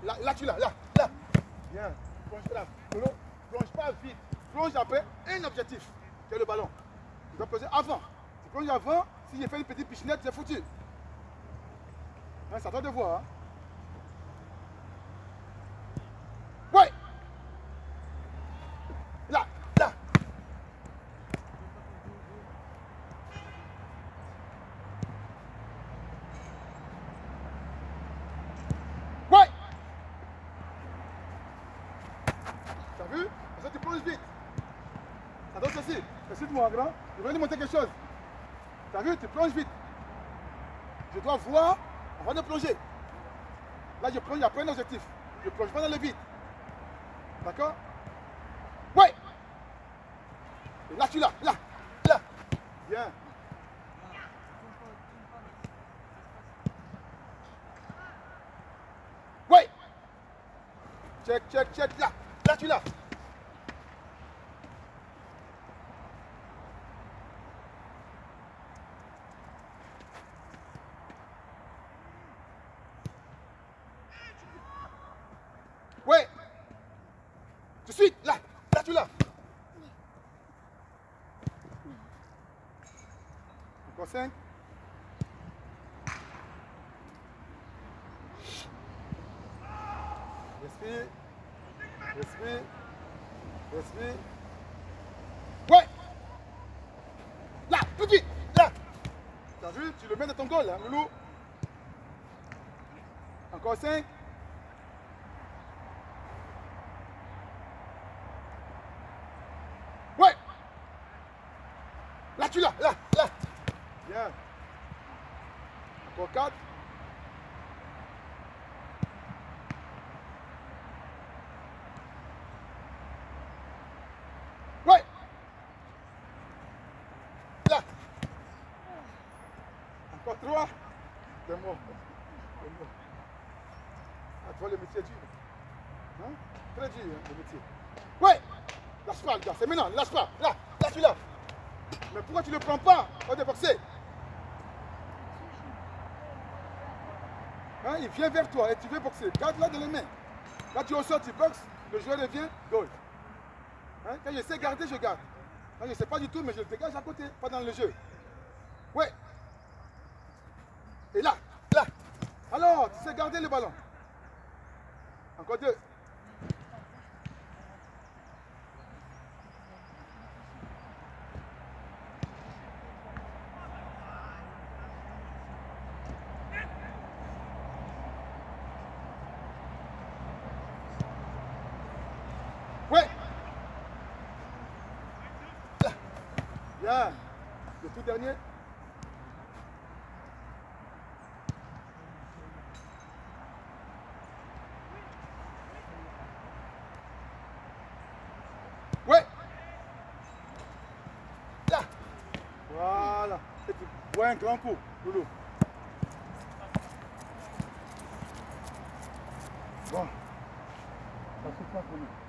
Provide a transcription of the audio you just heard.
Là, tu l'as. Là. Bien. Plonge là. Plonge pas vite. Plonge après un objectif, qui est le ballon. Tu dois plonger avant. Tu plonges avant, si j'ai fait une petite pichenette, c'est foutu. Hein, c'est à toi de voir. Hein. Ouais. Là. Ouais. T'as vu? Parce que tu plonges vite. Ça donne ceci. Excuse-moi, grand. Je viens de monter quelque chose. T'as vu? Tu plonges vite. Je dois voir avant de plonger. Là, je plonge après un objectif. Je plonge pas dans le vide. D'accord? Ouais. Et là, tu l'as. Là. Bien. Ouais. Check. Là, tu l'as. Ouais. Tout de suite. Là, tu l'as. Encore 5. Respire. Ouais. Là, tout de suite. Là. T'as vu? Tu le mets dans ton goal, hein, Loulou. Encore 5. Ouais. Là, tu l'as. Là. Bien. Encore 4. Ouais. Là. Encore 3. C'est bon. Ah, tu vois, le métier est dur. Hein? Très dur, hein, le métier. Ouais. Lâche pas, le gars. C'est maintenant. Lâche pas. Là, tu l'as. Mais pourquoi tu ne le prends pas? Pas de boxer. Hein, il vient vers toi et tu veux boxer. Garde-la dans les mains. Là, tu ressors, tu boxes. Le joueur revient. Goal. Hein? Quand je sais garder, je garde. Quand je ne sais pas du tout, mais je le dégage à côté, pas dans le jeu. Ouais. Et là. Alors, tu sais garder le ballon. Encore 2. Ouais. Là. Bien. Le tout dernier. Ouais. Là. Voilà. Et tu bois un grand coup, Loulou. Bon. Ça souffle pas pour nous.